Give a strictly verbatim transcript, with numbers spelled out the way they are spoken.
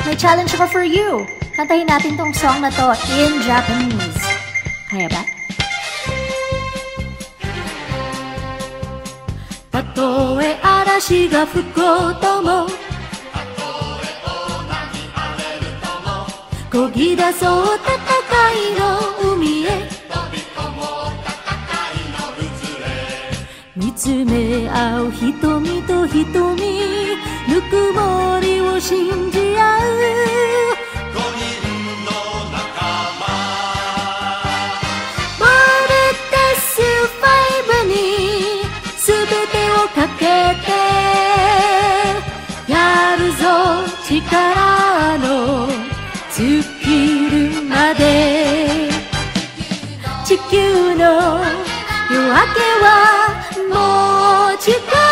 May challenge ako for you. Kantahin natin tong song na to in Japanese. Kaya ba? たとえ嵐が吹こうとも漕ぎ出そう戦いの海へ見つめ合う瞳と瞳ぬくもりを信じ合う五人の仲間ボルテスファイブに全てをかけてやるぞ力の尽きるまで地球の夜明けはもう近い